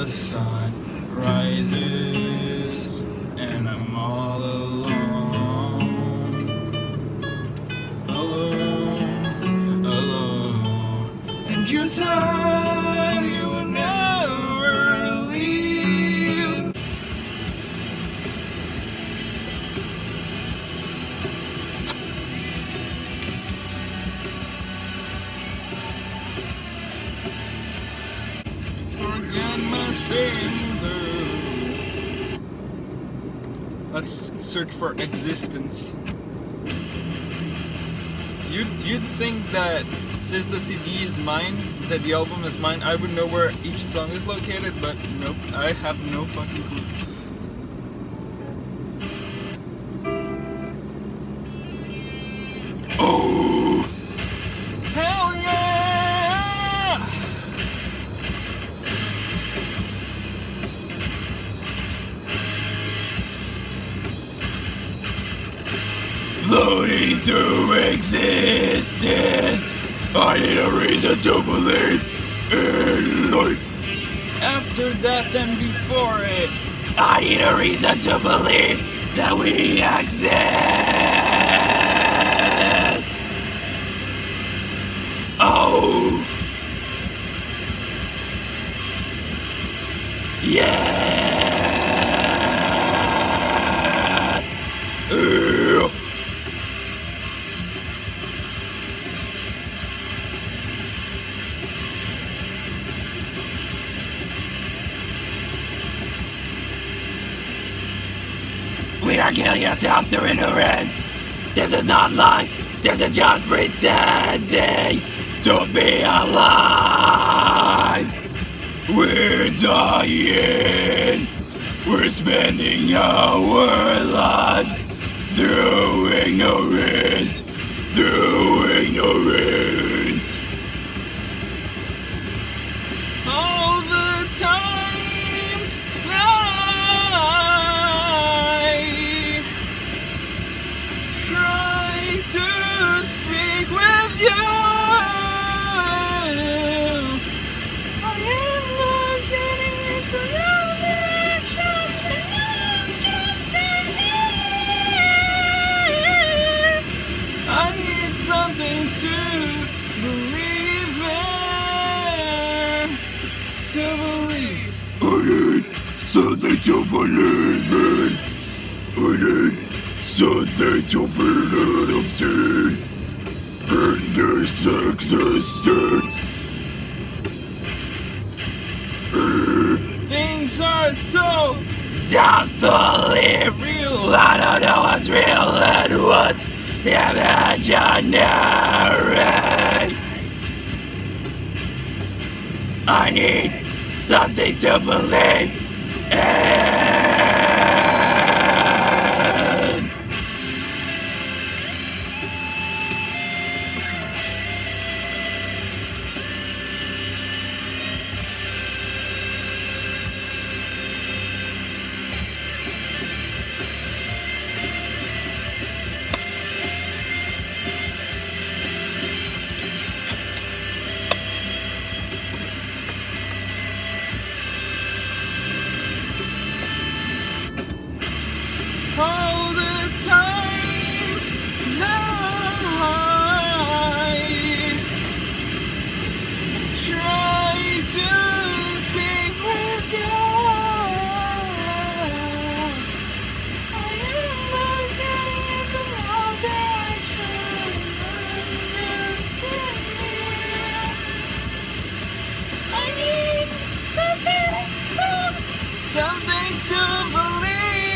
sun rises and I'm all alone, alone, and you said you would never leave. Forget my sins. Let's search for existence. You'd think that since the CD is mine, that the album is mine, I would know where each song is located, but nope, I have no fucking clue. Oh! Hell yeah! Floating through existence, I need a reason to believe in life. After death and before it, I need a reason to believe that we exist. Oh, yeah. We are killing ourselves through ignorance. This is not life. This is just pretending to be alive. We're dying. We're spending our lives through ignorance. Through ignorance. All the times that to speak with you, I am not getting into no direction, and I'm just here. I need something to believe in, to believe. I need something to believe in. I need something to feel out of sin in this existence. Things are so doubtfully real. I don't know what's real and what's imaginary. I need something to believe in. All the times that I try to speak with you, I am not getting into no direction. I'm just here. I need something to believe.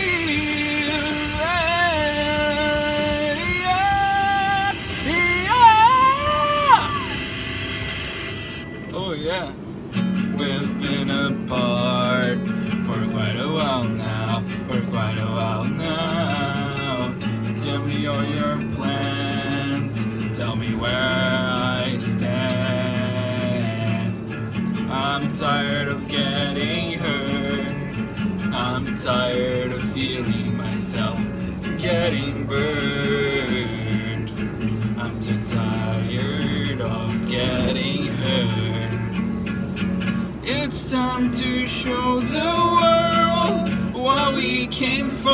Oh yeah, we've been apart for quite a while now, Tell me all your plans, tell me where I stand. I'm tired of getting hurt, I'm tired of feeling myself getting burned. I'm so tired of getting hurt. It's time to show the world what we came for.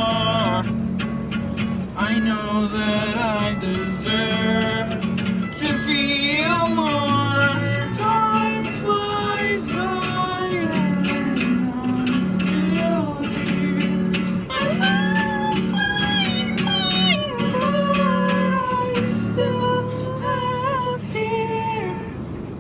I know that I deserve to feel more. Time flies by and I'm still here. I lost my mind, but I still have fear.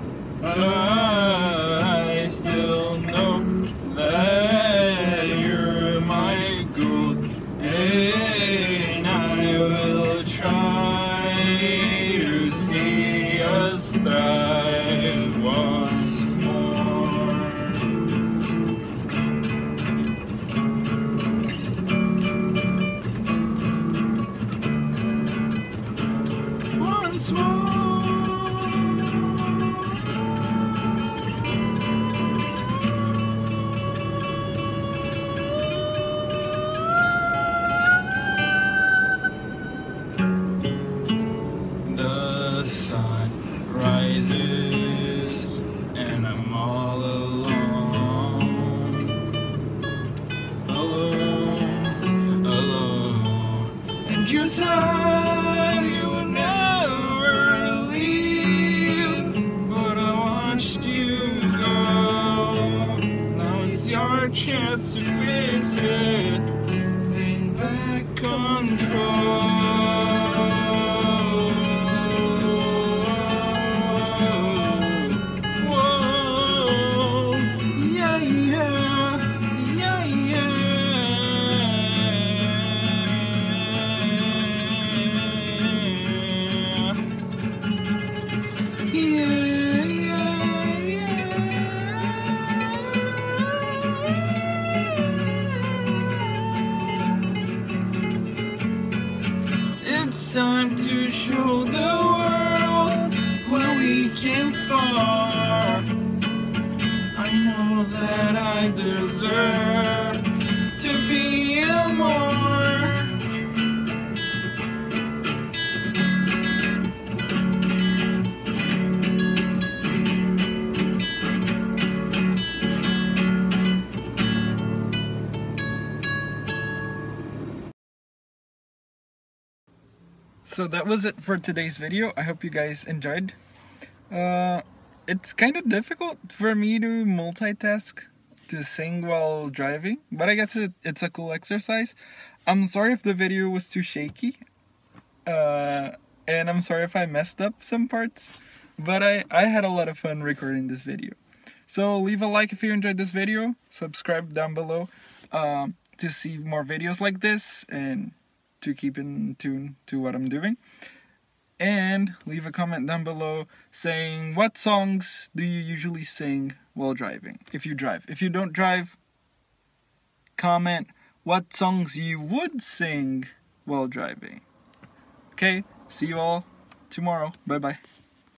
I still know that you're my goal, and I will try to see us thrive once more. Once more. The sun rises and I'm all alone, alone, and you said you would never leave, but I watched you go. Now it's your chance to fix it, gain back control. It's time to show the world where we came from. I know that I deserve to feel more. So that was it for today's video. I hope you guys enjoyed. It's kind of difficult for me to multitask to sing while driving, but I guess it's a cool exercise. I'm sorry if the video was too shaky, and I'm sorry if I messed up some parts, but I had a lot of fun recording this video. So leave a like if you enjoyed this video, subscribe down below to see more videos like this and to keep in tune to what I'm doing. And leave a comment down below saying what songs do you usually sing while driving, if you drive. If you don't drive, comment what songs you would sing while driving. Okay, see you all tomorrow. Bye bye.